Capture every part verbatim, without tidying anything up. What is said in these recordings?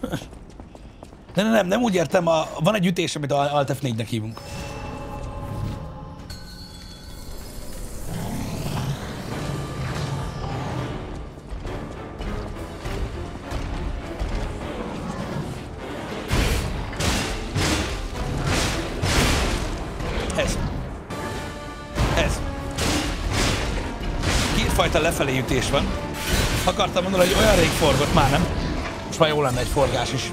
Nem, nem, nem úgy értem, a, van egy ütés, amit Alt F négynek hívunk. Ez. Ez. Kétfajta lefelé ütés van. Akartam mondani, hogy olyan rég forgott, már nem. Most már jó lenne egy forgás is.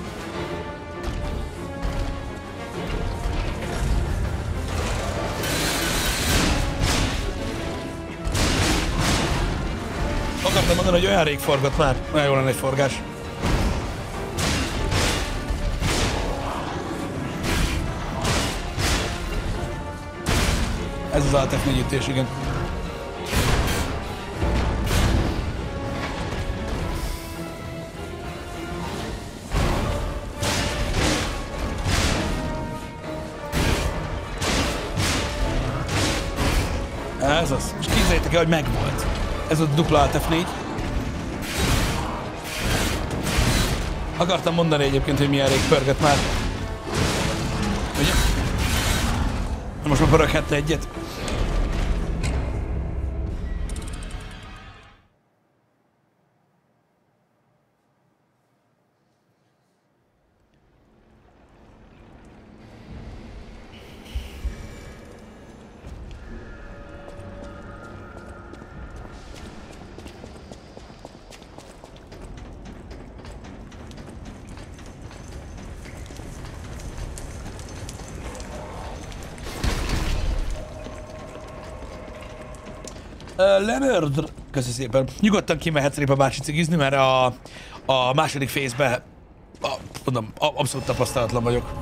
Akartam mondani, hogy olyan rég forgott már. Olyan jó lenne egy forgás. Ez az Alt F négy ütés, igen. Ez az. És képzeljétek el, hogy megvolt. Ez a dupla Alt F négy. Akartam mondani egyébként, hogy milyen rég pörgött már. Ugye? Most már pöröghetne egyet. Uh, Leonard, köszi szépen. Nyugodtan kimehetsz Répa bácsi cigizni, mert a, a második fészbe, a, mondom, abszolút tapasztalatlan vagyok.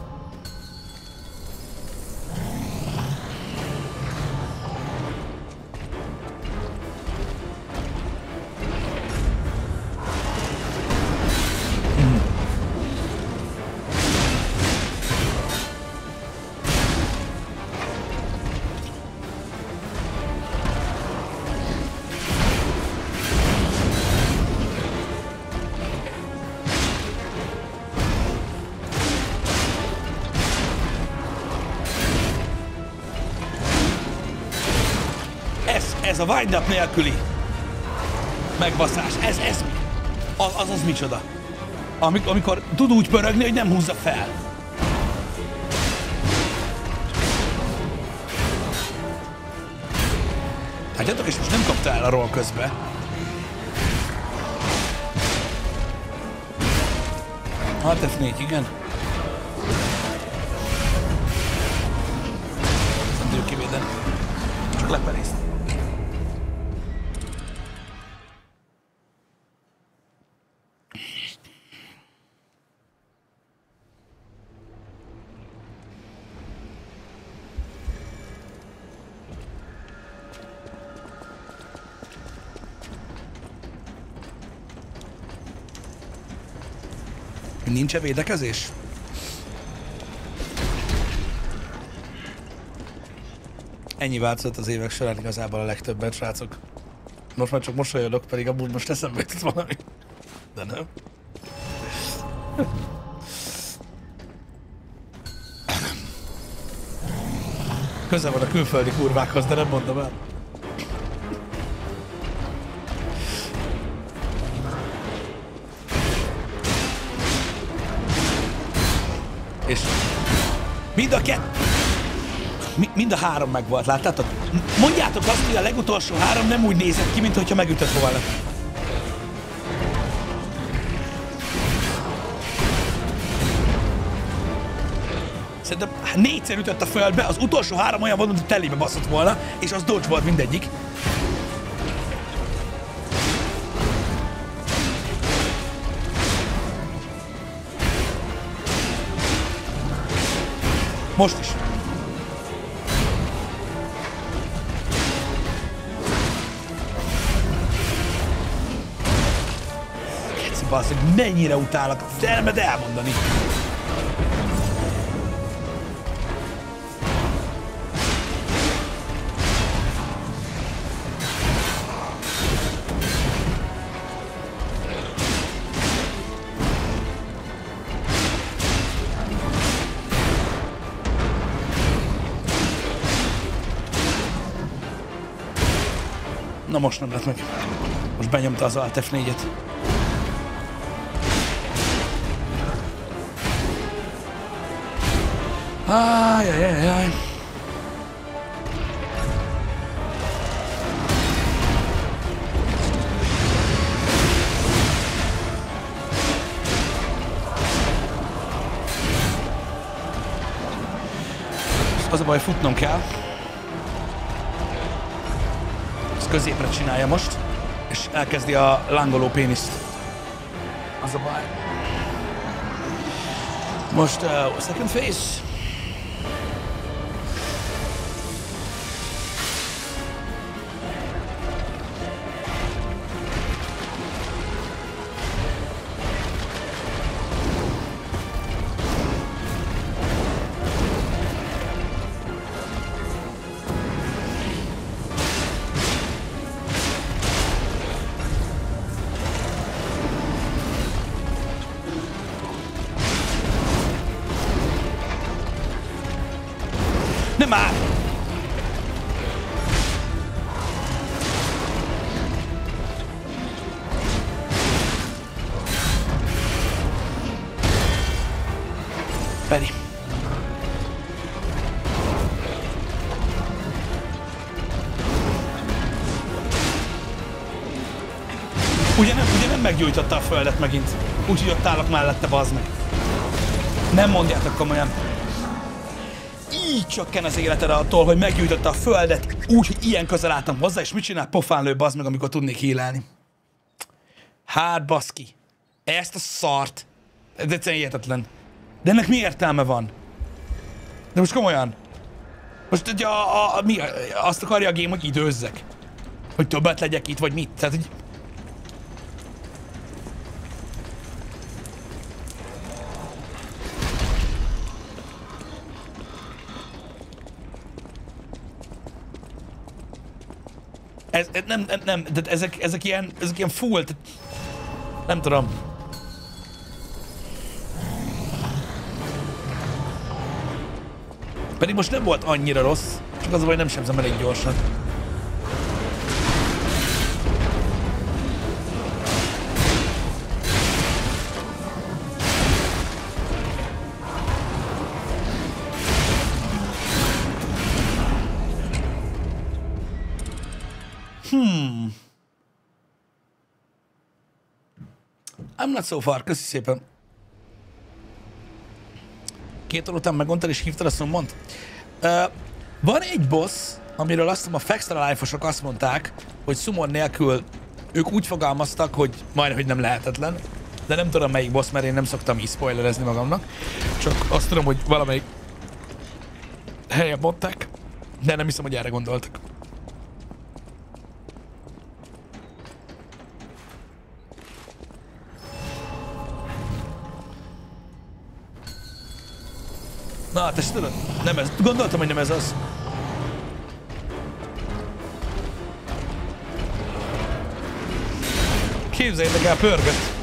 Ez a wind-up nélküli megbaszás, ez, ez mi? Az, az az micsoda? Amikor, amikor tud úgy pörögni, hogy nem húzza fel. Látjátok, és most nem kapta el a roll közbe. Alt F négy, igen. Nem tudjuk kivédeni. Csak leperészt. Nincs-e védekezés? Ennyi változott az évek során igazából a legtöbbet, srácok. Most már csak mosolyodok, pedig amúgy most eszembe jutott valami. De nem. Közel van a külföldi kurvákhoz, de nem mondom el. És mind a kettő, mind a három meg volt, láttátok? Mondjátok azt, hogy a legutolsó három nem úgy nézett ki, mint hogyha megütött volna. Szerintem négyszer ütött a földbe, az utolsó három olyan volt, hogy telébe baszott volna, és az dodge volt mindegyik. Most is. Keci basszeg, mennyire utálak, felmed elmondani. Na most nem lett meg. Most benyomta az Alt F négyet. Ájjajjajjaj. Az a baj, futnom kell. Ezt középre csinálja most, és elkezdi a lángoló péniszt. Az a baj. Most uh, second phase. Nem már! Peri. Ugye nem, ugye nem meggyújtotta a földet megint. Úgyhogy ott állok mellette, bazd meg. Nem mondjátok komolyan. Így csökken az életed attól, hogy meggyújtotta a földet úgy, hogy ilyen közel álltam hozzá, és mit csinál? Pofán lő, bazd meg, amikor tudnék hílelni. Hát, baszki. Ezt a szart. Ez egyszerűen hihetetlen. De ennek mi értelme van? De most komolyan. Most ugye a, a, a, mi, azt akarja a game, hogy időzzek. Hogy többet legyek itt, vagy mit? Tehát, hogy... Ez, nem, nem, nem, de ezek, ezek ilyen, ezek ilyen full, nem tudom. Pedig most nem volt annyira rossz, csak az a baj, nem sebzem elég gyorsan. Hmm. I'm not so far, köszi szépen. Két óra után megmondtad és hívtad a szummont? Uh, van egy boss, amiről azt mondom, a Fextra Life-osok azt mondták, hogy summon nélkül ők úgy fogalmaztak, hogy majdnem, hogy nem lehetetlen. De nem tudom melyik boss, mert én nem szoktam így spoilerezni magamnak. Csak azt tudom, hogy valamelyik helyen mondták, de nem hiszem, hogy erre gondoltak. Na, te tudod? Nem ez. Gondoltam, hogy nem ez az. Képzeljétek el, pörgött.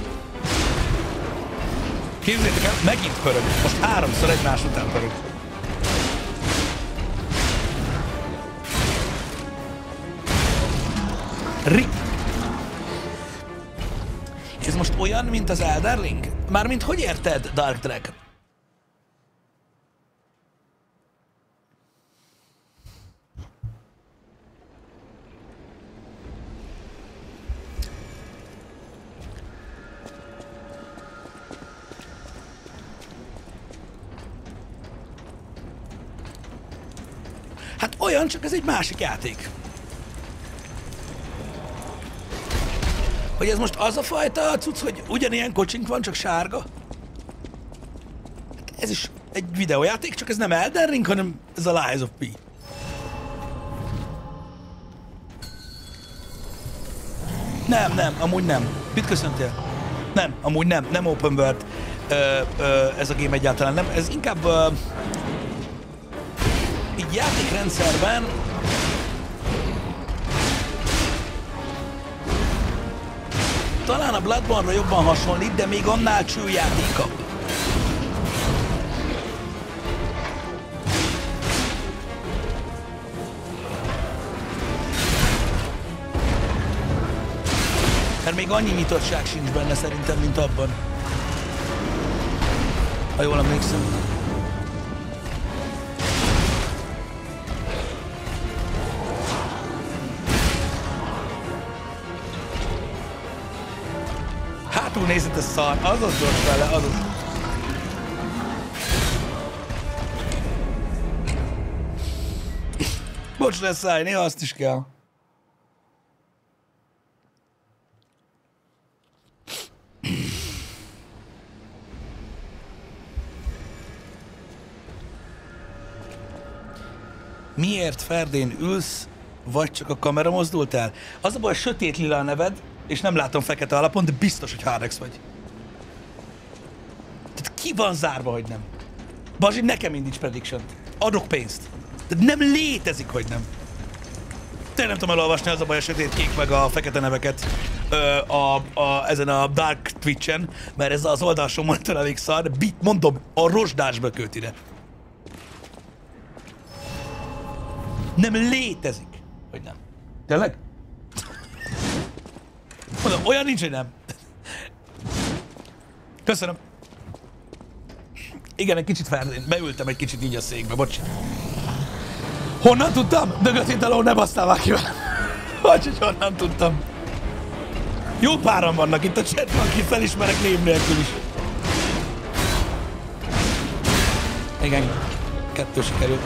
Képzeljétek el, megint pörög. Most háromszor egymás után pörög. Ri. És ez most olyan, mint az Elderling? Mármint hogy érted, Dark Dragon? Hát olyan, csak ez egy másik játék. Hogy ez most az a fajta cucc, hogy ugyanilyen kocsink van, csak sárga? Hát ez is egy videójáték, csak ez nem Elden Ring, hanem ez a Lies of P. Nem, nem, amúgy nem. Mit köszöntél? Nem, amúgy nem, nem open world ö, ö, ez a game egyáltalán nem. Ez inkább ö, így játékrendszerben talán a Bloodborne-ra jobban hasonlít, de még annál csőjátékabb. Mert még annyi nyitottság sincs benne szerintem, mint abban. Ha jól emlékszem. Hátul nézett a szar, az az gyors vele, az az. Bocs, lesz száj, néha azt is kell. Miért, Ferdén, ülsz, vagy csak a kamera mozdult el? Az a baj, sötét lila a neved, és nem látom fekete alapon, de biztos, hogy Hardex vagy. Tehát ki van zárva, hogy nem? Bazsi, nekem indíts prediction-t. Adok pénzt. De nem létezik, hogy nem. Tényleg nem tudom elolvasni, az a baj, a sötét kék meg a fekete neveket ö, a, a, ezen a Dark Twitch-en, mert ez az oldalsó monitor elég szar, de bit, mondom, a rozsdásba köt ide. Nem létezik, hogy nem. Tényleg? Mondom, olyan nincs, hogy nem. Köszönöm. Igen, egy kicsit Ferdén. Beültem egy kicsit így a székbe, bocs. Honnan tudtam? Dögötítaló, ne basztál már ki velem. Bocs, hogy honnan tudtam. Jó páran vannak itt a chatban, aki felismerek név nélkül is. Igen, kettő sikerült.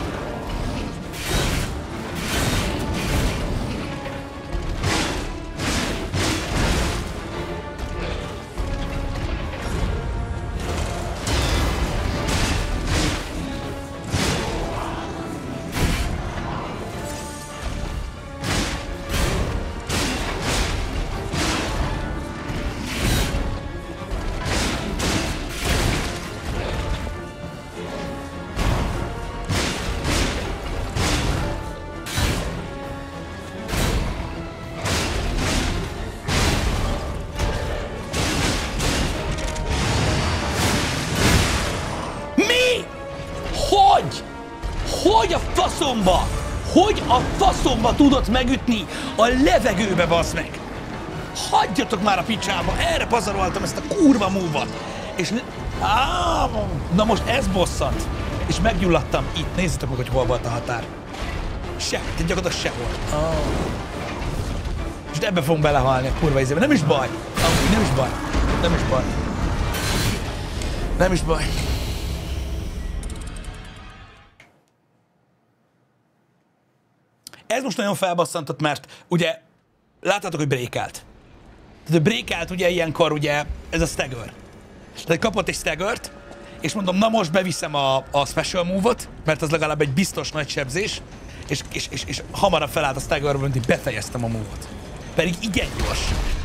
Hogy a faszomba tudod megütni a levegőbe, basz meg? Hagyjatok már a picsába, erre pazaroltam ezt a kurva múvat. És... Á, na most ez bosszant. És meggyulladtam itt, nézzétek meg, hogy hol volt a határ. Se, tehát gyakorlatilag sehol. Oh. És ebbe fogunk belehalni a kurva izébe. Nem is baj. Amúgy nem is baj. Nem is baj. Nem is baj. Ez most nagyon felbasszantott, mert ugye láttátok, hogy breakált. Tehát breakált ugye ilyenkor ugye ez a stagger. Tehát kapott egy staggert, és mondom, na most beviszem a, a special move-ot, mert az legalább egy biztos nagy sebzés, és, és, és, és hamarabb felállt a staggerből, mint hogy befejeztem a move-ot. Pedig igen gyors.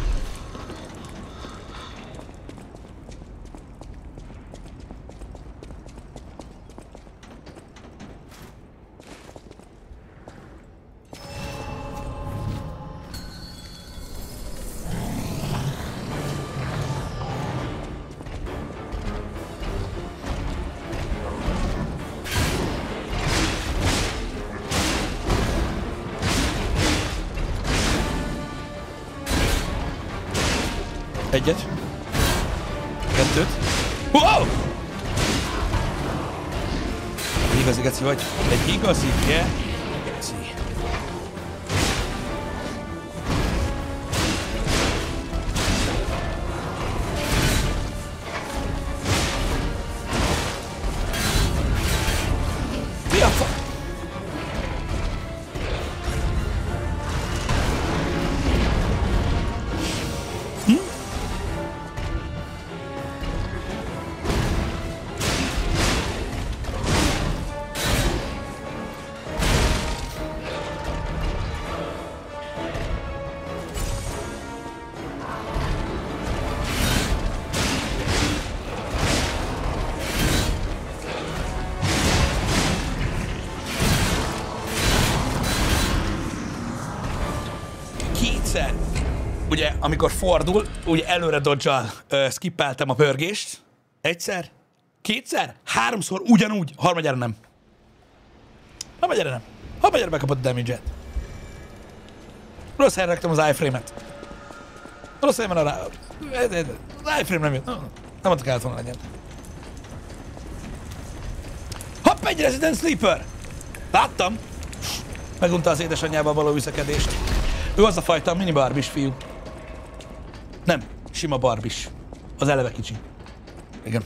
Egyet. Kettőt. Wow! Egy igazi geci vagy. Egy igazi geci. Mi a fa... Ugye, amikor fordul, ugye előre dodge-al uh, skippeltem a pörgést. Egyszer, kétszer, háromszor ugyanúgy, harmadjára nem. Harmadjára nem. Harmadjára bekapott a damage-et. Rossz helyre raktam az iframe-et. Valószínűleg van a rá... Iframe nem jött. Nem mondta kellett volna legyen. Hopp, egy Resident Sleeper! Láttam! Megunta az édesanyjával való viselkedést. Ő az a fajta mini barbis fiú. Nem, sima barbis. Az eleve kicsi. Igen.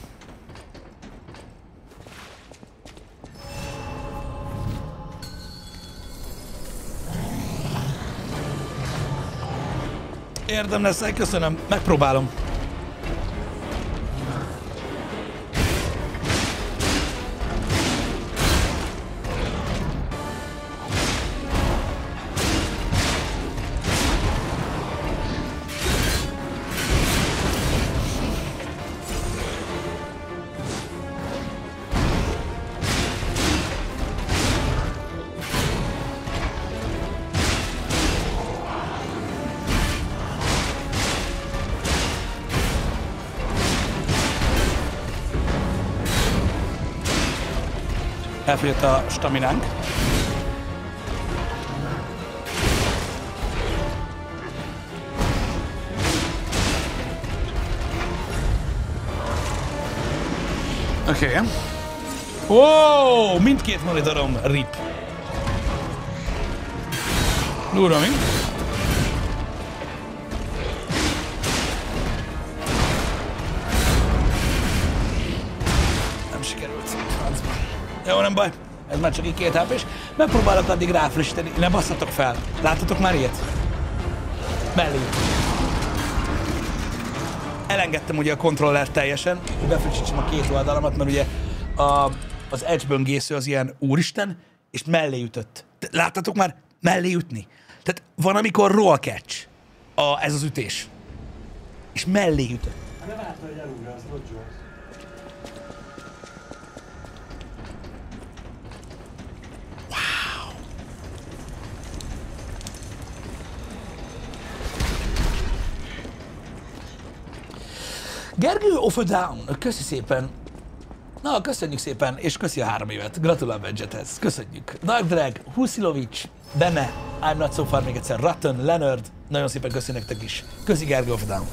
Érdem lesz, köszönöm. Megpróbálom. Elfogyott a staminánk. Oké. Okay. Ó, mindkét monitorom rip. Durva mi? Nem sikerült. Francba. Jó, nem baj. Ez már csak így két há pés. Megpróbálok addig ráfrissíteni. Ne basszatok fel. Láttatok már ilyet? Mellé. Elengedtem ugye a kontrollert teljesen, hogy befrissítsem a két oldalamat, mert ugye a, az edge böngésző az ilyen úristen, és mellé ütött. Láttatok már mellé ütni? Tehát van, amikor roll catch a, ez az ütés. És mellé ütött. Hát nem várta, hogy elúrja, az Roger. Gergő of a Down, köszi szépen. Na, köszönjük szépen, és köszi a három évet. Gratulál Badgethez. Köszönjük. Dark Drag, Husilovics, Bene, I'm Not So Far még egyszer, Ratten, Leonard, nagyon szépen köszönjük nektek is. Köszi Gergő of a Down.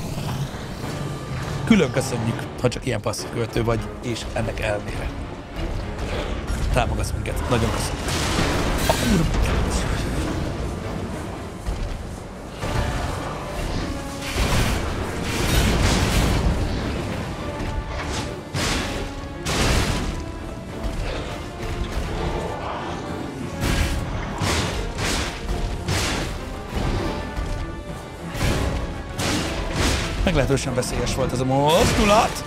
Külön köszönjük, ha csak ilyen passzív követő vagy, és ennek ellenére támogatsz minket. Nagyon köszönjük. A kurva. Meglehetősen veszélyes volt ez a mozdulat.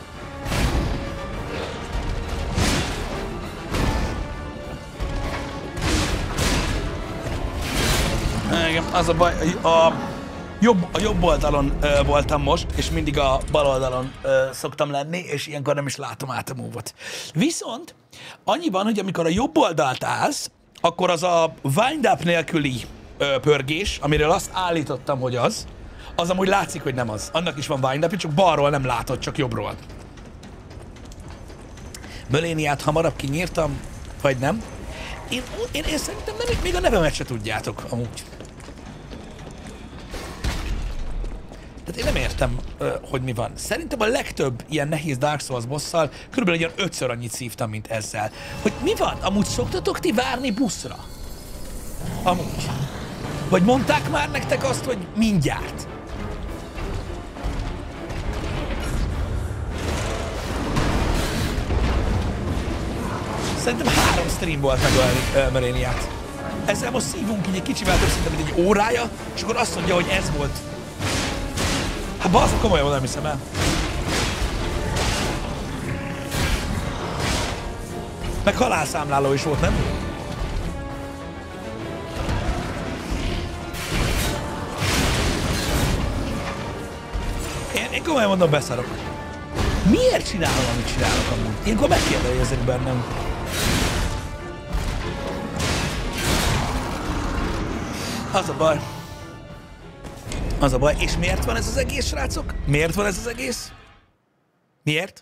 Igen, az a baj, a jobb, a jobb oldalon ö, voltam most, és mindig a bal oldalon ö, szoktam lenni, és ilyenkor nem is látom át a move-ot. Viszont annyi van, hogy amikor a jobb oldalt állsz, akkor az a wind up nélküli ö, pörgés, amiről azt állítottam, hogy az, az amúgy látszik, hogy nem az. Annak is van wind up, csak balról nem látod, csak jobbról. Möléniát hamarabb kinyírtam, vagy nem? Én, én, én szerintem nem, még a nevemet se tudjátok, amúgy. Tehát én nem értem, hogy mi van. Szerintem a legtöbb ilyen nehéz Dark Souls bosszal körülbelül ilyen ötször annyit szívtam, mint ezzel. Hogy mi van? Amúgy szoktatok ti várni buszra? Amúgy. Vagy mondták már nektek azt, hogy mindjárt? Szerintem három stream volt megölni uh, Meréniát. Ezzel most szívunk így egy kicsivel több szinte, mint egy órája, és akkor azt mondja, hogy ez volt. Hát bazdmeg, komolyan nem hiszem el. Meg halálszámláló is volt, nem? Én, én komolyan mondom, beszarok. Miért csinálom, amit csinálok amúgy? Ilyenkor megkérdezek bennem. Az a baj. Az a baj. És miért van ez az egész, srácok? Miért van ez az egész? Miért?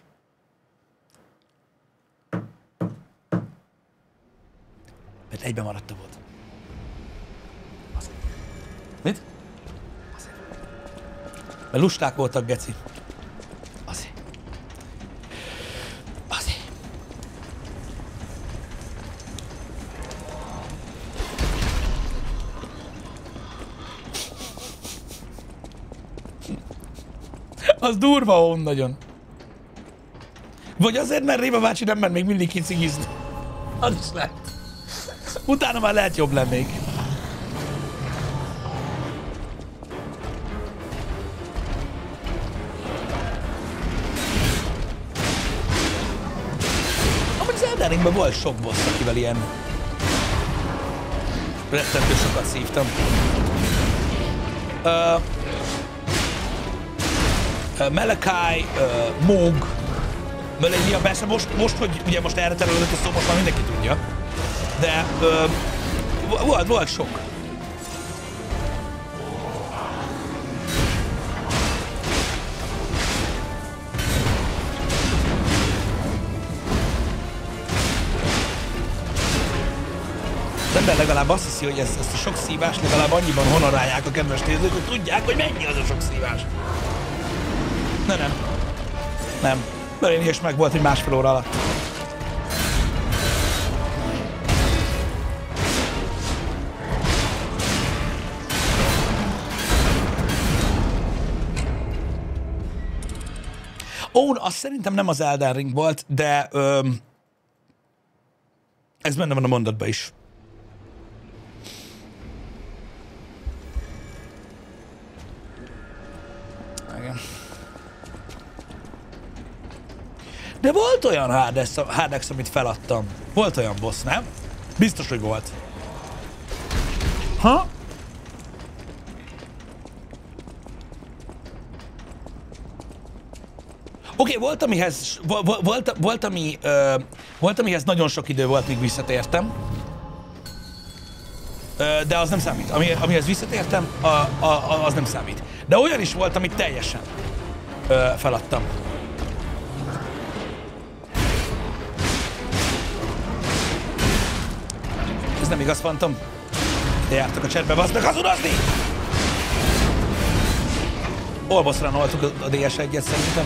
Mert egyben maradt a volt. Azért. Mit? Azért. Mert lusták voltak, geci. Azért. Azért. Az durva on nagyon. Vagy azért, mert Réva bácsi nem ment még mindig kicigizni. Az is lehet. Utána már lehet jobb lennék. Amúgy az Elden Ringben volt sok boss, akivel ilyen rettentő sokat szívtam. Uh, uh, Malachi, uh, Moog, Melania, persze most, most, hogy ugye most erre terülődött a szó, most már mindenki tudja. De uh, volt, volt sok. Az ember legalább azt hiszi, hogy ezt, ezt a sok szívást legalább annyiban honorálják a kedves nézők, hogy tudják, hogy mennyi az a sok szívás. De nem. Nem. Melania is meg volt egy másfél óra alatt. Ó, azt szerintem nem az Elden Ring volt, de öm, ez benne van a mondatban is. Igen. De volt olyan Hades, Hades, amit feladtam. Volt olyan boss, nem? Biztos, hogy volt. Ha? Oké, okay, volt, amihez, volt, volt, ami, uh, volt, amihez nagyon sok idő volt, míg visszatértem. Uh, de az nem számít. Ami, amihez visszatértem, a, a, a, az nem számít. De olyan is volt, amit teljesen uh, feladtam. Ez nem igaz, Phantom. De jártak a chatbe, baszd meg hazudozni! Olboszra noltuk a dé es egyet szerintem.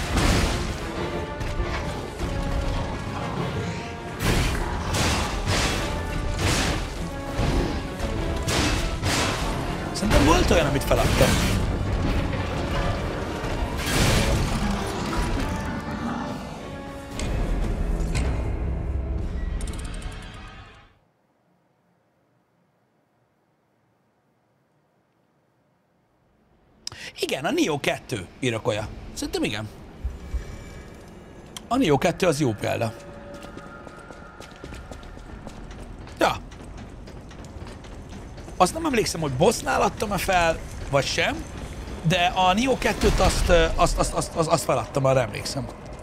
Szerintem volt olyan, amit feladtam. Igen, a Nioh kettő irakolja. Szerintem igen. A Nioh kettő az jó példa. Ja. Azt nem emlékszem, hogy bossnál adtam-e fel, vagy sem, de a Nioh kettőt azt, azt, azt, azt, azt, azt feladtam, arra emlékszem.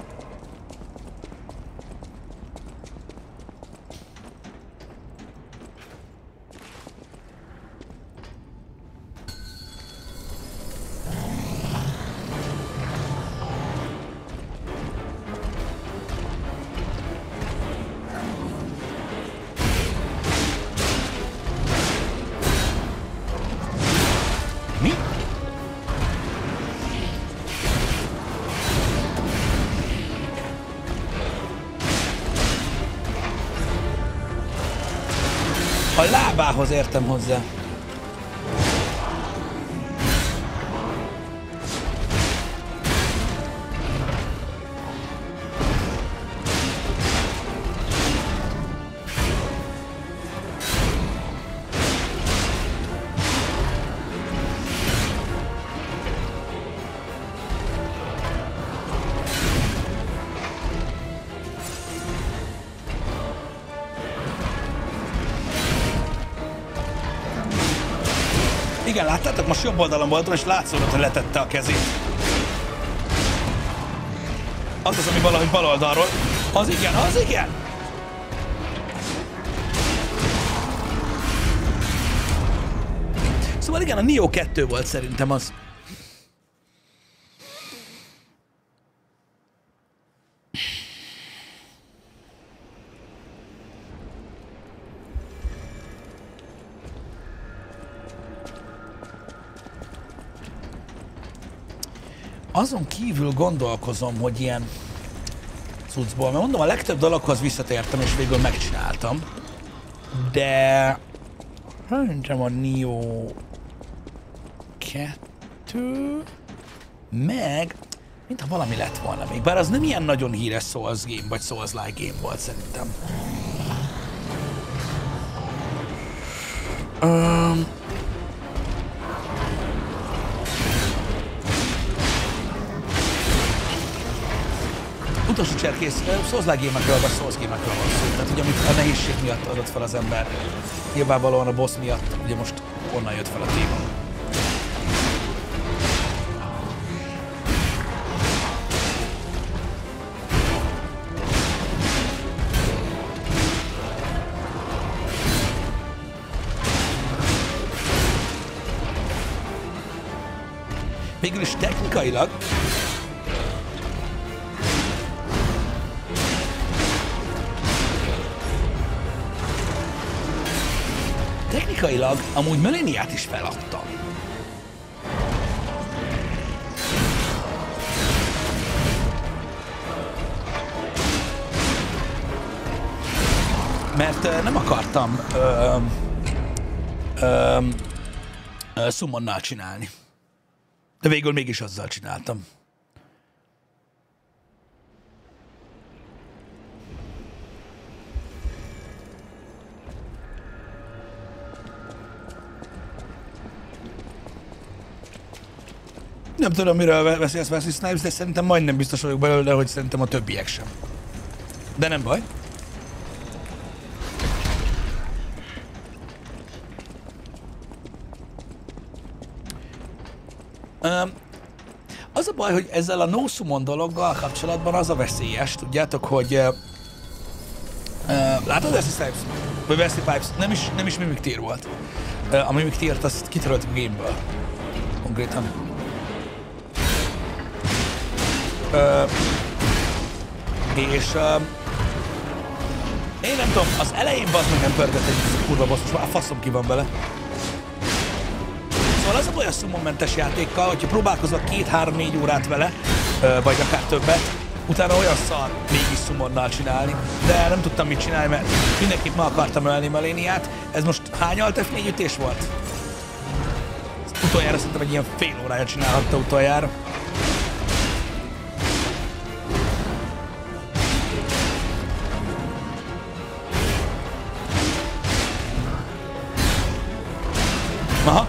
A lábához értem hozzá. Igen, láttátok? Most jobb oldalon voltam, és látszódott, hogy letette a kezét. Az az, ami valahogy bal oldalról. Az igen, az igen! Szóval igen, a Nioh kettő volt szerintem az. azon kívül gondolkozom, hogy ilyen cuccból, mert mondom, a legtöbb dologhoz visszatértem, és végül megcsináltam. De... Szerintem a Nioh kettő... Meg... Mintha valami lett volna még, bár az nem ilyen nagyon híres Souls game, vagy Souls-like game volt szerintem. Um... Utolsó cserkész, Souls-like game-ekről vagy Souls game-ekről van szó. Tehát ugye amit a nehézség miatt adott fel az ember, nyilvánvalóan a boss miatt, ugye most onnan jött fel a téma. Végül is technikailag technikailag amúgy Maleniát is feladtam. Mert uh, nem akartam uh, uh, uh, summonnal csinálni. De végül mégis azzal csináltam. Nem tudom, miről beszélsz Wesley Snipes, de szerintem majdnem biztos vagyok belőle, hogy szerintem a többiek sem. De nem baj. Um, az a baj, hogy ezzel a no summon dologgal kapcsolatban az a veszélyes, tudjátok, hogy uh, uh, látod Wesley Snipes? Vagy Wesley Pipes? Nem is, nem is Mimic Tear volt. Uh, a Mimic Teart azt kitöröltük a gameből. Konkrétan. Uh, és uh, én nem tudom, az elején bazd meg nem pörgött egy kurva boss, most már a faszom ki van vele. Szóval az a baj a summonmentes játékkal, hogyha próbálkozok két-három-négy órát vele, vagy akár többet, utána olyan szar mégis summonnal csinálni, de nem tudtam mit csinálni, mert mindenképp ma akartam ölni Maleniát. Ez most hány alt ef négy ütés volt? Utoljára szerintem egy ilyen fél órája csinálhatta utoljára. Aha.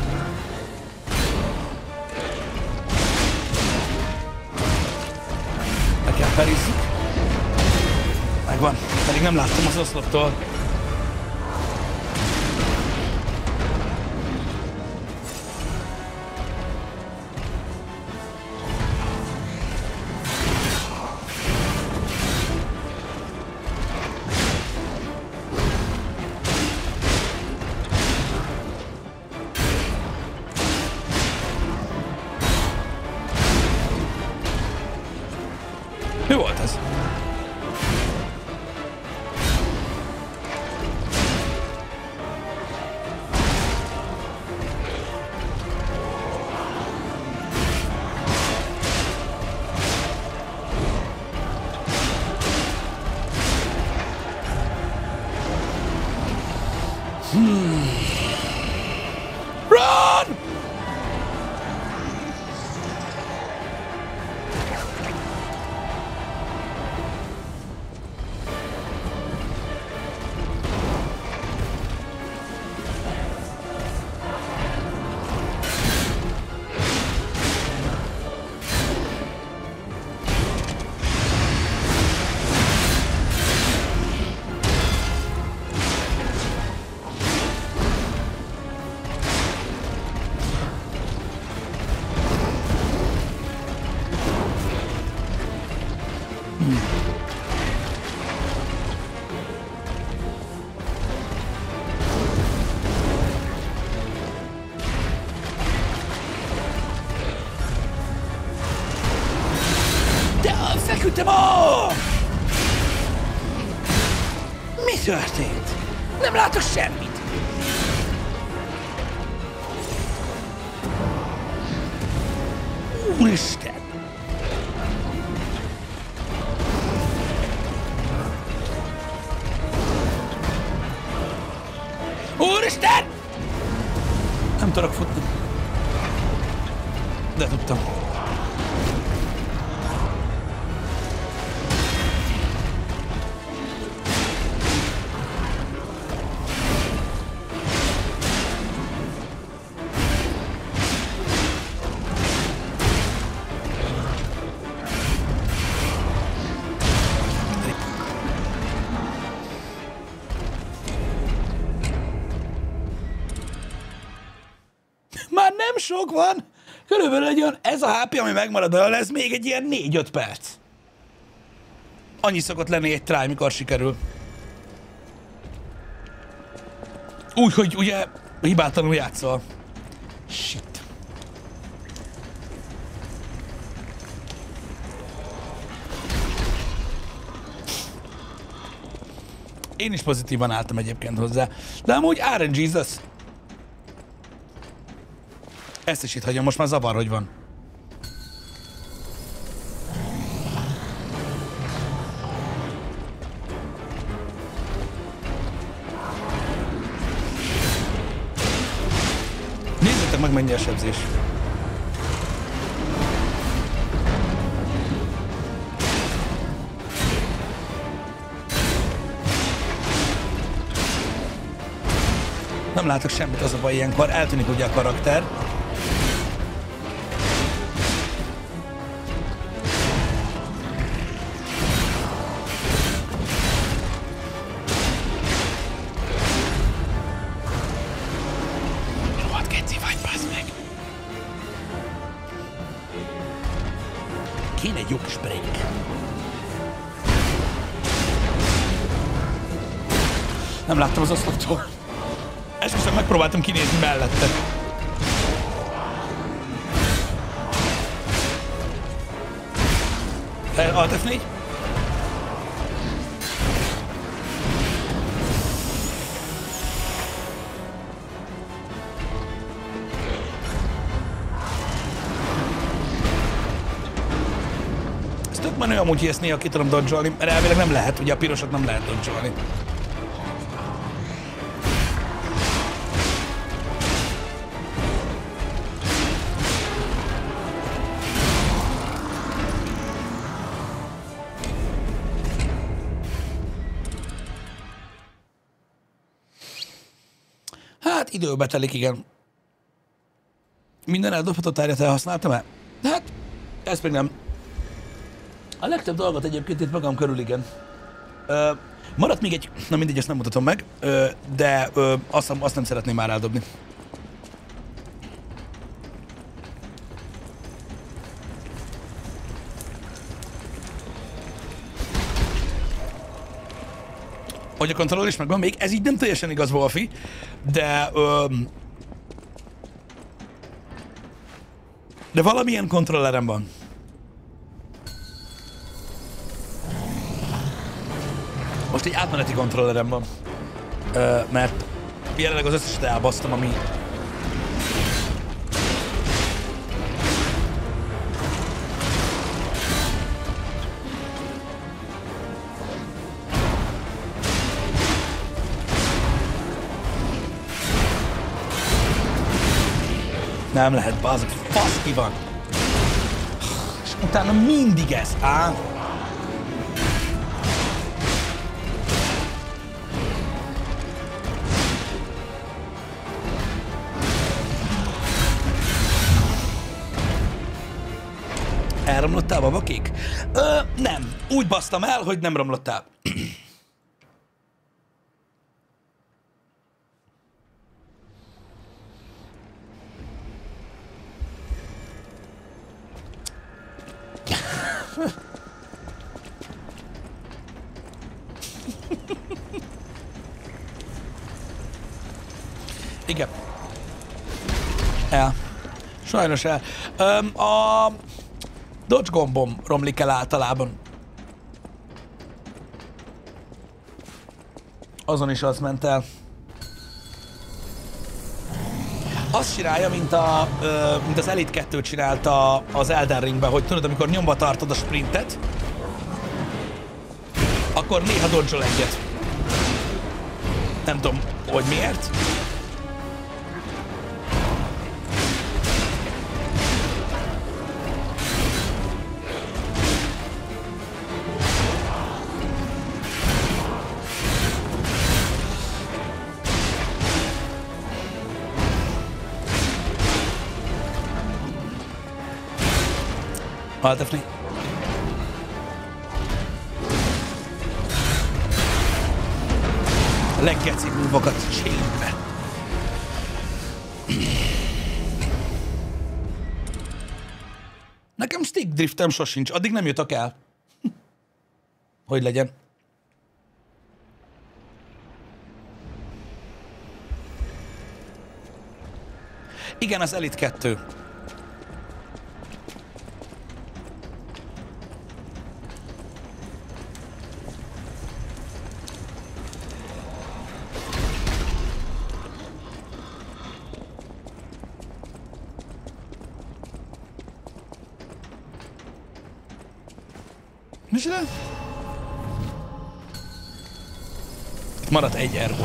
Le kell ferizzük. Megvan. Pedig nem láttam az oszloptól. Mi volt ez? Hmm. Run! Feküdtem a... Mi történt? Nem látok semmit. Úristen! Úristen! Nem tudok futni. De tudtam. Már nem sok van. Körülbelül egy olyan, ez a há pé, ami megmarad belőle, ez még egy ilyen négy-öt perc. Annyi szokott lenni egy try, mikor sikerül. Úgy, hogy ugye hibátlanul játszol. Shit. Én is pozitívan álltam egyébként hozzá. De amúgy er en Jesus. Ezt is itt hagyom, most már zavar, hogy van. Nézzétek meg, mennyi a sebzés. Nem látok semmit, az a baj ilyenkor, eltűnik ugye a karakter. Kéne egy jó kis break. Nem láttam az oszloptól. Esküszöm, megpróbáltam kinézni mellette. Alt ef négy. Menő amúgy, hogy ezt néha ki tudom dodge-olni, mert elvileg nem lehet, ugye a pirosat nem lehet dodge-olni. Hát időbe telik, igen. Minden eldobhatott árját elhasználtam-e? Hát, ezt még nem. A legtöbb dolgot egyébként itt magam körül, igen. Ö, maradt még egy, na mindegy, ezt nem mutatom meg, ö, de ö, azt, azt nem szeretném már eldobni. Hogy a kontroller is megvan még, ez így nem teljesen igaz, Wolfi, de... Ö, de valamilyen kontrollerem van. Most egy átmeneti kontrollerem van, Ö, mert jelenleg az összeset elbasztam, ami... Nem lehet, bazd, fasz ki van. És utána mindig ez, á? Elromlottál, babakék? Ö, nem. Úgy basztam el, hogy nem romlottál. Igen. El. Sajnos el. Öm, a dodge gombom romlik el általában. Azon is az ment el. azt csinálja, mint, a, ö, mint az Elite kettő csinálta az Elden Ringben, hogy tudod, amikor nyomba tartod a sprintet, akkor néha dodge-ol egyet. Nem tudom, hogy miért. Alt F négy. A leggecibb movokat csénbe. Nekem stick driftem sosincs, addig nem jutok el. Hogy legyen. Igen, az Elite kettő. Mi csinál? Maradt egy ergo.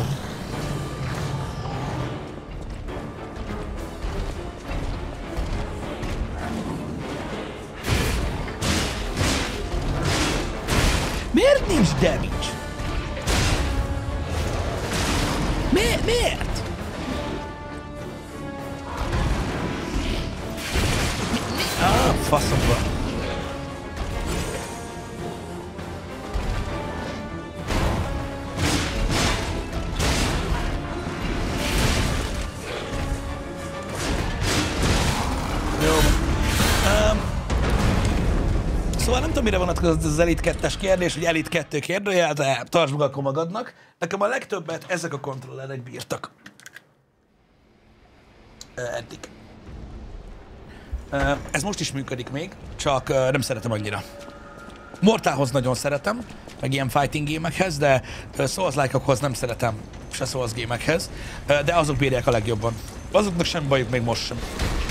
Miért nincs damage? Mi miért? Mi, mi? Ah, faszomba. Szóval nem tudom, mire vonatkozott az Elite kettes kérdés, hogy Elite kettő kérdőjel, de tartsd meg akkor magadnak. Nekem a legtöbbet ezek a kontrollerek bírtak. Eddig. Ez most is működik még, csak nem szeretem annyira. Mortalhoz nagyon szeretem, meg ilyen fighting gémekhez, de Souls-like-okhoz nem szeretem, se Souls gémekhez, de azok bírják a legjobban. Azoknak sem bajuk még most sem.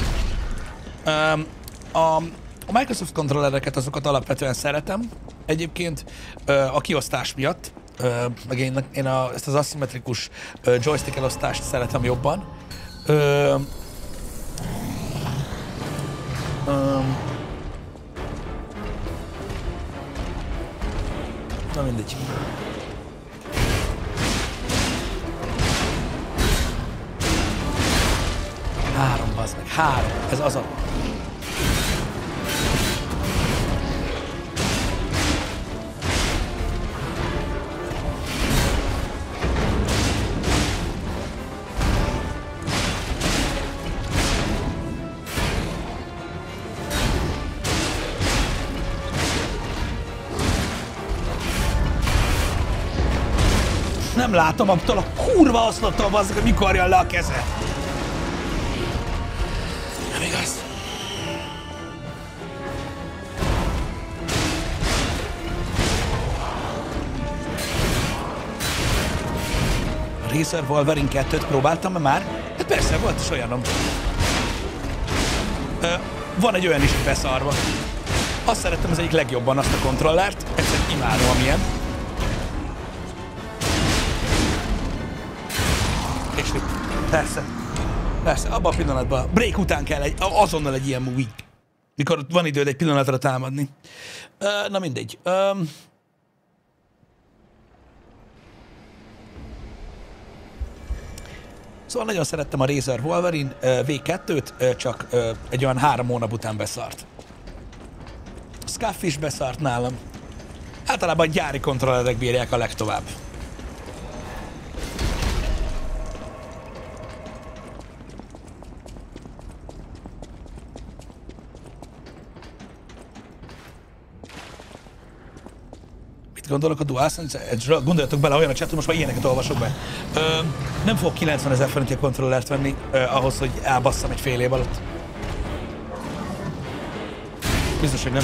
A A Microsoft kontrollereket, azokat alapvetően szeretem egyébként a kiosztás miatt, meg én, én a, ezt az aszimmetrikus joystick elosztást szeretem jobban. Ö, ö, na mindegy. Három, bazd meg, három, ez az a... Nem látom attól a kurva oszlottól, bazzak, hogy mikor jön le a keze. Nem igaz. A Razer Wolverine kettőt próbáltam már? Hát persze, volt is olyanom. Ö, van egy olyan is, hogy beszarva. Azt szerettem az egyik legjobban, azt a kontrollert. Egyszerűen imádom, amilyen. És persze, persze, abban a pillanatban, break után kell egy, azonnal egy ilyen movie, mikor van időd egy pillanatra támadni. Uh, na mindegy. Um, szóval nagyon szerettem a Razer Wolverine uh, vé kettőt, uh, csak uh, egy olyan három hónap után beszart. Scuff is beszart nálam. Általában a gyári kontrollerek bírják a legtovább. Gondolok a DualSense Edge-ről? Gondoljatok bele olyan a chat, most már ilyeneket olvasok be. Ö, nem fogok kilencvenezer forintja kontrollert venni ö, ahhoz, hogy elbasszam egy fél év alatt. Biztos, hogy nem.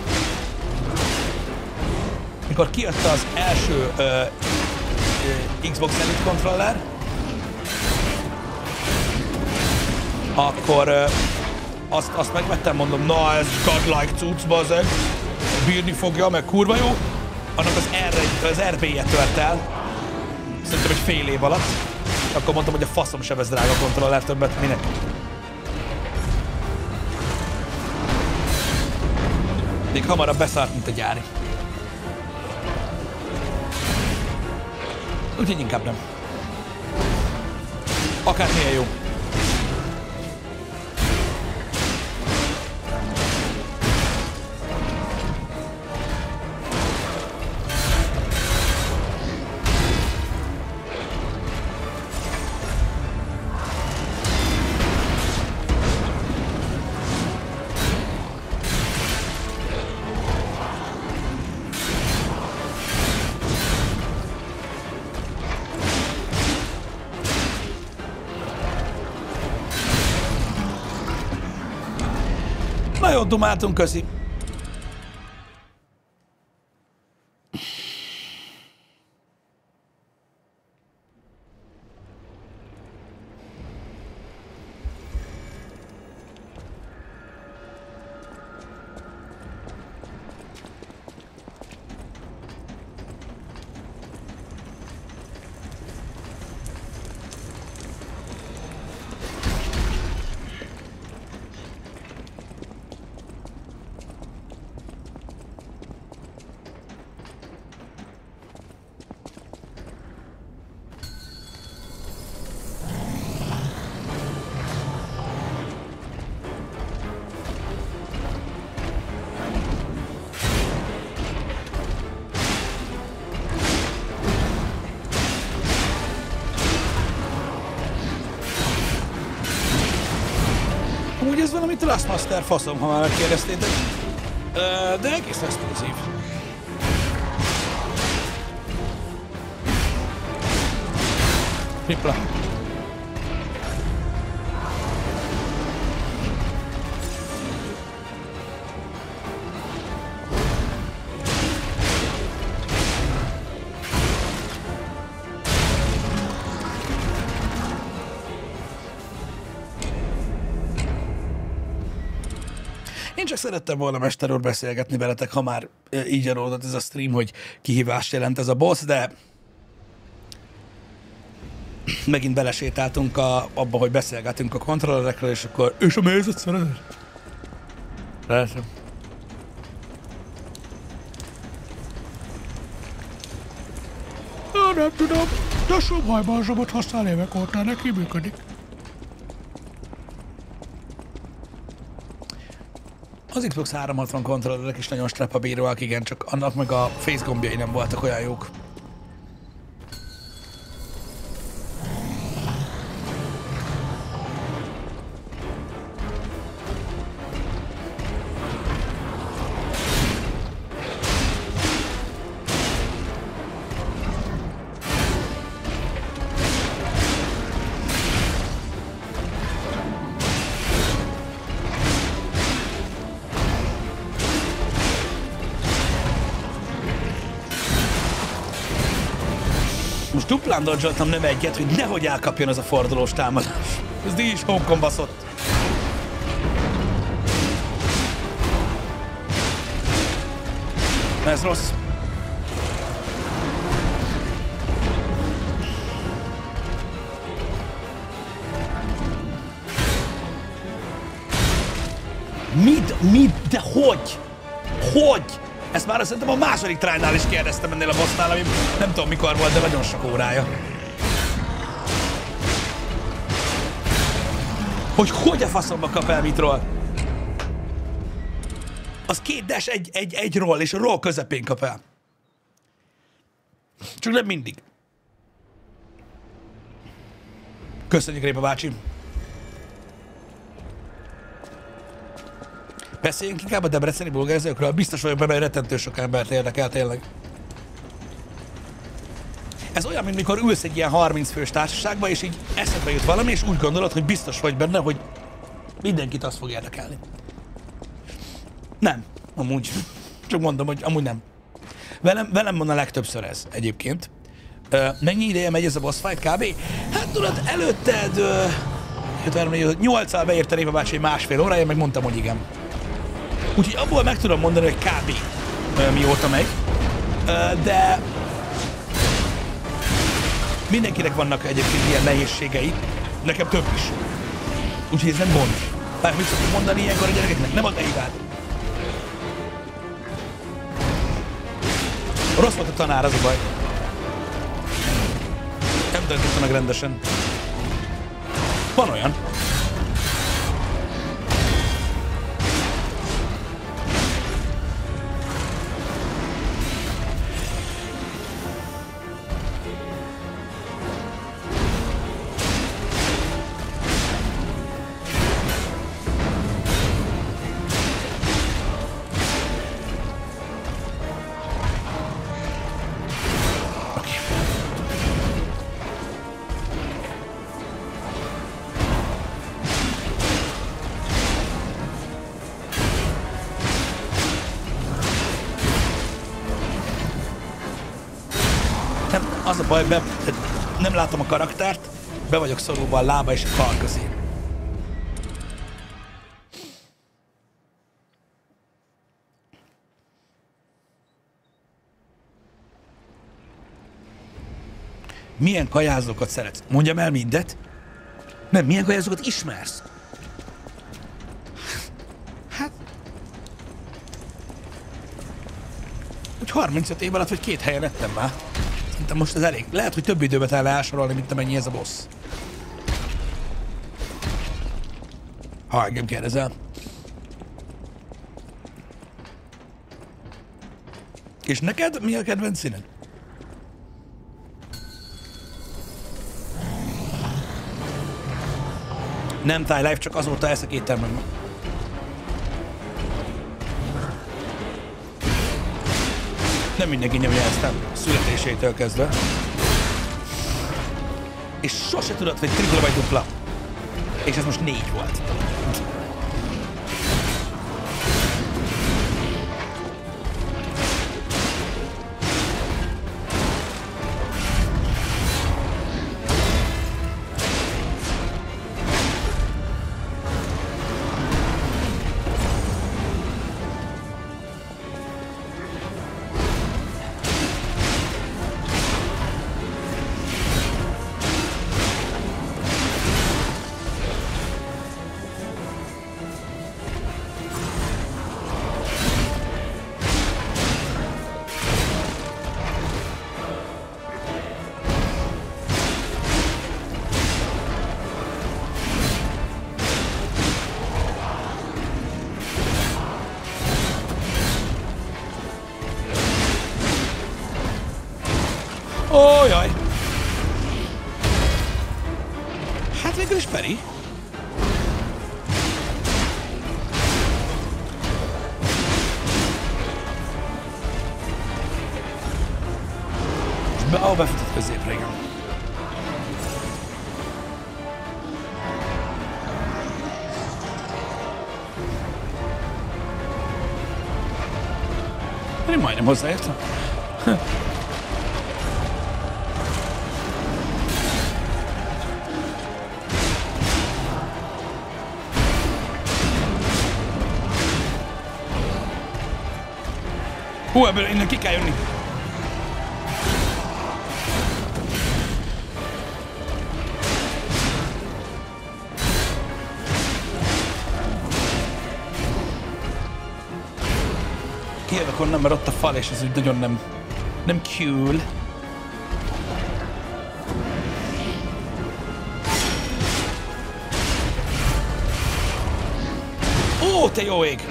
Mikor kijött az első ö, ö, Xbox Elite kontroller, akkor uh, azt, azt megvettem, mondom, na ez godlike cucc, bazeg, bírni fogja, meg kurva jó. Annak az, R, az er bé-je tört el, szerintem egy fél év alatt. Akkor mondtam, hogy a faszom se vesz drága kontroller többet, minek. Még hamarabb beszállt, mint a gyári. Úgyhogy inkább nem. Akármilyen jó. Nagyon dumáltunk, köszi. Amúgy ez valami Trustmaster faszom, ha már megkérdeztétek. De egész exkluzív. Tripla. Én csak szerettem volna, Mester úr, beszélgetni veletek, ha már így adódott ez a stream, hogy kihívást jelent ez a boss, de megint belesétáltunk a, abba, hogy beszélgetünk a kontrollerekről, és akkor és a mézet szereted? Persze. Ja, nem tudom, de a somhajbalzsamot használ évek óta, neki működik. Az Xbox háromszázhatvan kontrollerek is nagyon strapabíróak, igen, csak annak meg a face gombjai nem voltak olyan jók. Most duplán dodge-oltam, nem egyet, hogy nehogy elkapjon az a fordulós támadás. Ez így is homekon baszott. Ez rossz. Mit? Mit? De hogy? Hogy? Ezt már szerintem a második trájnál is kérdeztem ennél a bossnál, ami nem tudom mikor volt, de nagyon sok órája. Hogy hogy a faszomba kap el mitról? Az két dash egy, egy, egy roll, és a roll közepén kap el. Csak nem mindig. Köszönjük, Répa bácsi. Beszéljünk inkább a debreceni bulgárezőkről, biztos vagyok benne, hogy rettentő sok embert érdekel tényleg. Ez olyan, mint mikor ülsz egy ilyen harminc fős társaságba, és így eszedbe jut valami, és úgy gondolod, hogy biztos vagy benne, hogy mindenkit azt fog érdekelni. Nem, amúgy. Csak mondom, hogy amúgy nem. Velem, velem van a legtöbbször ez egyébként. Ö, mennyi ideje megy ez a boss fight kb? Hát tudod, előtted... Ö, nyolccal beírta Réva bácsi egy másfél órája, meg mondtam, hogy igen. Úgyhogy abból meg tudom mondani, hogy kb. Mióta megy. De mindenkinek vannak egyébként ilyen nehézségei, nekem több is. Úgyhogy ez nem gond. Bár mit szoktuk mondani ilyenkor a gyerekeknek? Nem ad ne hibád. Rossz volt a tanár, az a baj. Nem döntött meg rendesen. Van olyan. Az a baj, be, nem látom a karaktert, be vagyok szorulva a lába és a kar közé. Milyen kajázókat szeretsz? Mondjam el mindet? Nem, milyen kajázókat ismersz? Hát... Úgy harmincöt év alatt, vagy két helyen ettem már. Szerintem most ez elég. Lehet, hogy több időbe kell elsorolni, mint amennyi ez a boss. Ha engem kérdezel. És neked mi a kedvenc színed? Nem Thai Life, csak azóta eszek éttermem. Nem mindenki nyomja ezt a születésétől kezdve. És sose tudod, hogy tripla vagy dupla. És ez most négy volt. Ó, jaj! Hát végül is Peri. És be, ahol befutott középre, igen. Én majdnem hozzáértem. Hú, ebből innen ki kell jönni. Kijövök onnan, mert ott a fal, és ez úgy nagyon nem... nem cool. Ó, te jó ég!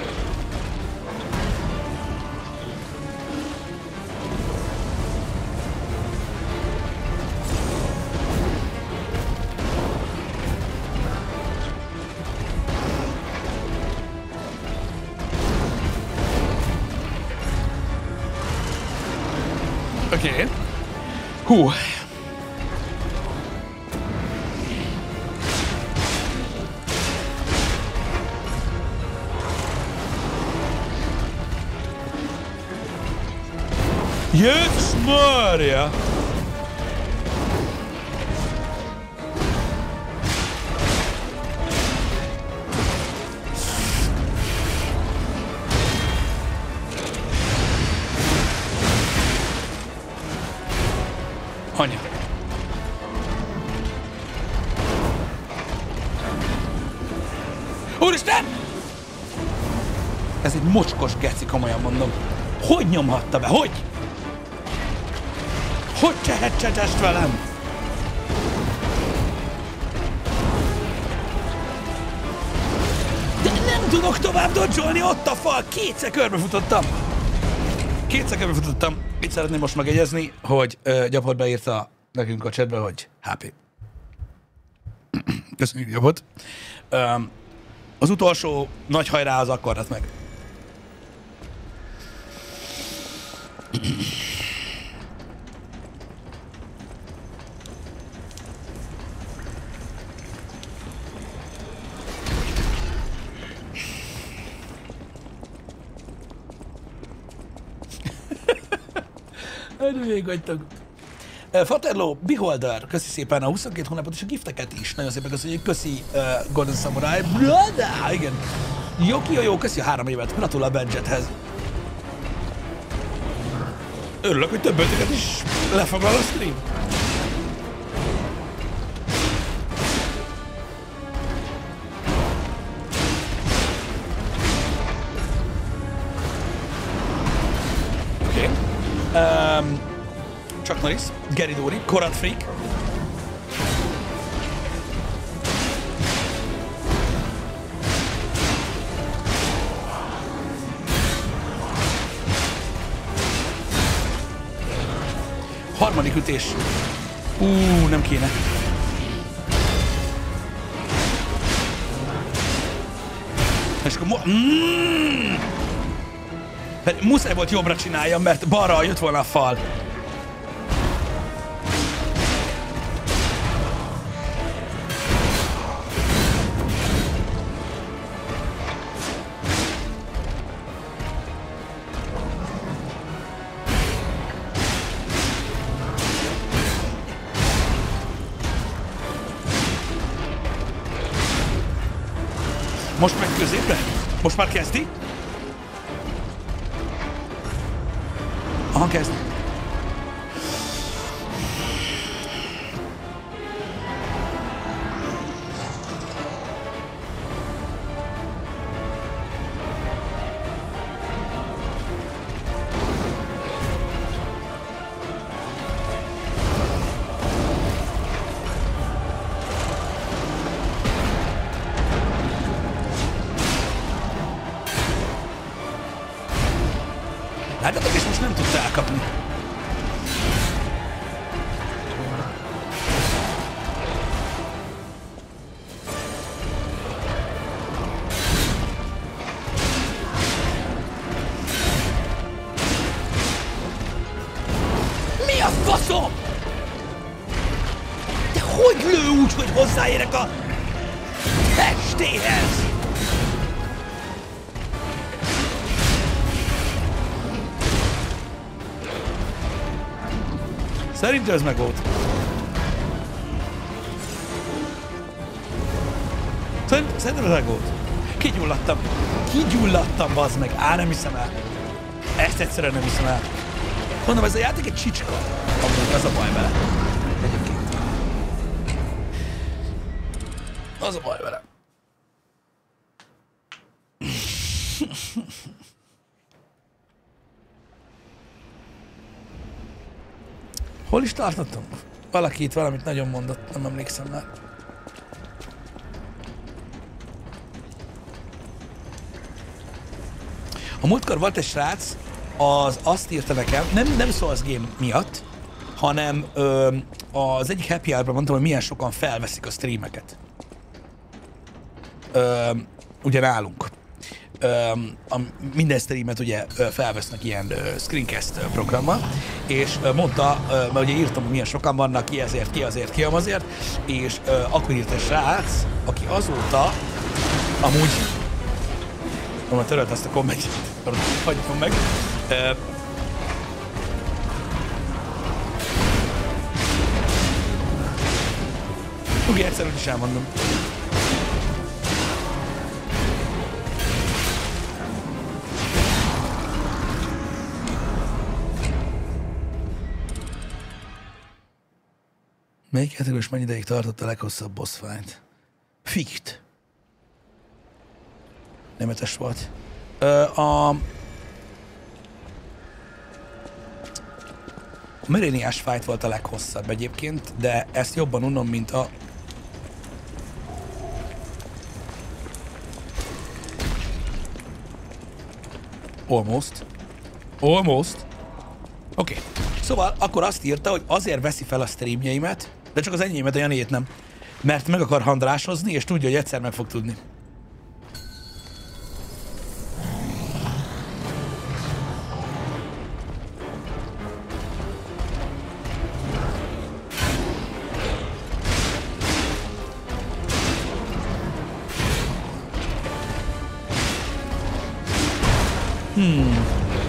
Oké. Okay. Hú. Jézus Mária! Anya. Úristen! Ez egy mocskos geci, komolyan mondom. Hogy nyomhatta be? Hogy? Hogy csehet csetest velem? De nem tudok tovább dodge-olni, ott a fal! Kétszer körbefutottam! Kétszer körbefutottam. Itt szeretném most megjegyezni, hogy uh, Gyapot beírta nekünk a chatbe, hogy happy. Köszönjük, Gyapot. Um, az utolsó nagy hajrá az akkor lett meg. Nagyon végig vagytok. Faterló, Beholder, köszi szépen a huszonkét hónapot és a gifteket is. Nagyon szépen köszönjük. Köszi uh, Golden Samurai. Brother! Igen. Joki, jó, jó, köszi a három évet. Gratulál a Badgethez. Örülök, hogy több ötöket is lefoglal a stream. Oké. Okay. Um, Chuck Norris, Gary Dori, Korat Freak. Harmadik ütés. Ú, nem kéne. És akkor mo- mm! muszáj volt jobbra csináljam, mert balra jött volna a fal. Most meg középre? Most már kezdi? Aha, kezdi. Látjátok, és most nem tudta elkapni. Mi a faszom? De hogy lő úgy, hogy hozzáérek a testéhez? Szerintem ez meg volt. Szerint, szerintem ez meg volt. Kigyulladtam. Kigyulladtam, bazd meg. Á, nem hiszem el. Ezt egyszerűen nem hiszem el. Mondom, ez a játék egy csicska. Amúgy az a baj vele. Egyébként. Az a baj vele. Hol is tartottam? Valaki itt valamit nagyon mondott, nem emlékszem már. A múltkor volt egy srác, az azt írta nekem, nem, nem Souls Game miatt, hanem ö, az egyik happy hour-ban mondtam, hogy milyen sokan felveszik a streameket. Ö, ugye nálunk. A minden streamet ugye felvesznek ilyen screencast programmal, és mondta, mert ugye írtam, hogy milyen sokan vannak, ki ezért, ki azért, ki azért, és akkor írt egy srác, aki azóta amúgy, már törölt azt a kommentet, hagyjuk meg. Ugye egyszerűen is elmondom. Melyik játékos mennyi ideig tartott a leghosszabb boss fight? Ficht. Németes volt. Ö, a... A Meréniás fight volt a leghosszabb egyébként, de ezt jobban unom, mint a... Almost. Almost. Oké. Okay. Szóval akkor azt írta, hogy azért veszi fel a streamjeimet, de csak az enyémet, a Janiét nem. Mert meg akar handrásozni, és tudja, hogy egyszer meg fog tudni. Hmm.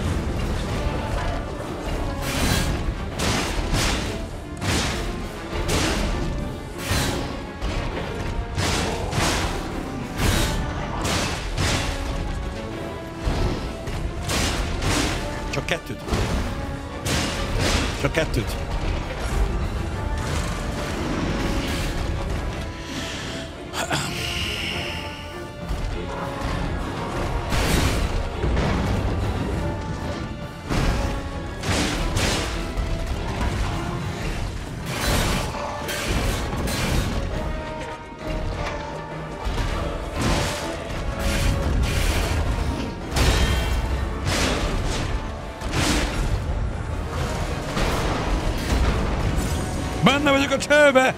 Csak kettőt. Csak kettőt. Benne vagyok a csőbe!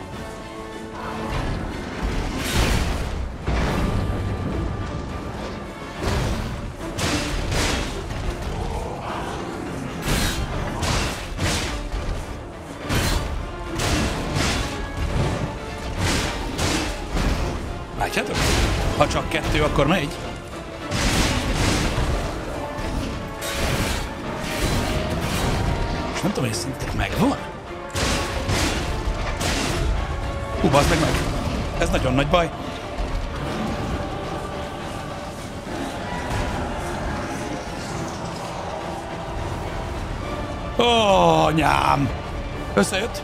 Látjátok? Ha csak kettő, akkor megy. És nem tudom, hogy szintek megvan. Hú, bazd meg meg! Ez nagyon nagy baj. Ó, anyám! Összejött?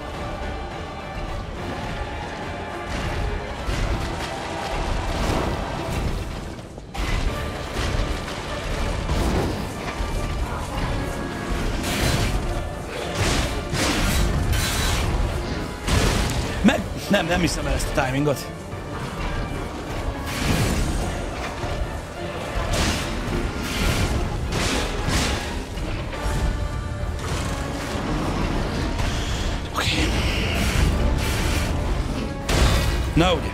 Meg... Nem, nem hiszem el ezt a timingot. Oké. Okay. Na ugye.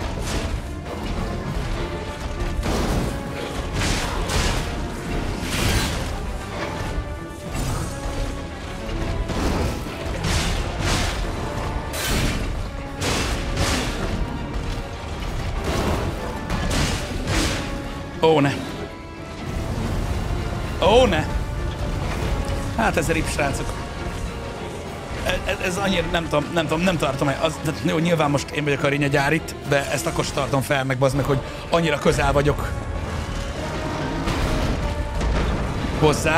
Ó, ne. Ó, ne. Hát ez a rip, srácok. Ez, ez annyira, nem tudom, nem tudom, nem tartom el. Az, de jó, nyilván most én vagyok a rényagyár itt, de ezt akkor sem tartom fel, meg bazd meg, hogy annyira közel vagyok hozzá.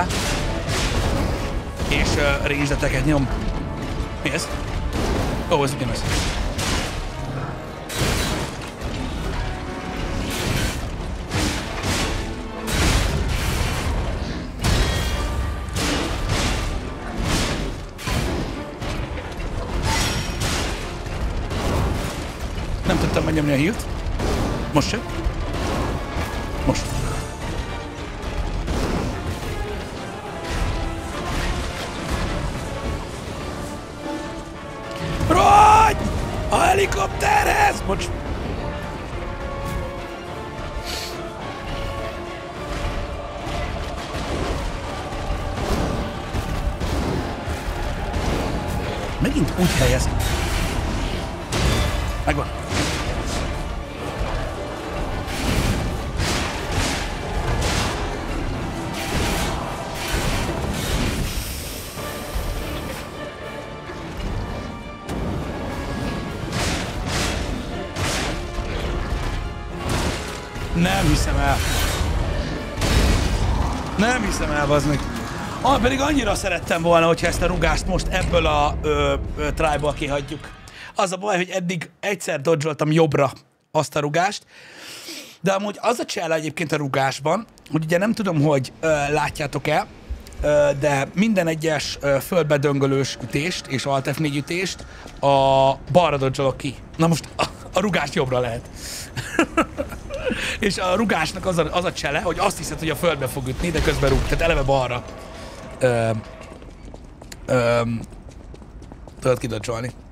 És uh, rényzeteket nyom. Mi ez? Ó, ez ugyanaz. Nem tudtam megnyomni a hírt. Most sem. Most. Rogy! A helikopterhez! Bocs. Megint úgy helyez. Megvan. Nem hiszem el. Nem hiszem el, bazd meg. Ah, pedig annyira szerettem volna, hogyha ezt a rugást most ebből a ö, ö, trájból kihagyjuk. Az a baj, hogy eddig egyszer dodge-oltam jobbra azt a rugást, de amúgy az a csele egyébként a rugásban, hogy ugye nem tudom, hogy ö, látjátok-e, ö, de minden egyes ö, földbedöngölős ütést és Alt F négy ütést a balra dodge-olok ki. Na most a, a rugást jobbra lehet. És a rugásnak az a, az a csele, hogy azt hiszed, hogy a földbe fog ütni, de közben rúg, tehát eleve balra. Ö, ö, tudod kidodge-olni.